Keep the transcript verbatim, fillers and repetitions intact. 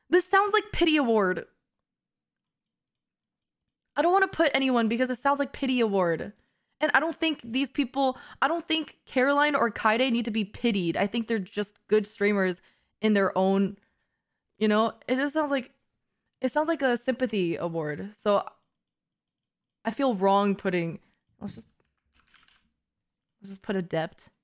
This sounds like pity award. I don't want to put anyone because it sounds like pity award. And I don't think these people, I don't think Caroline or Kaide need to be pitied. I think they're just good streamers in their own, you know, it just sounds like, it sounds like a sympathy award. So I feel wrong putting, let's just, let's just put Adept.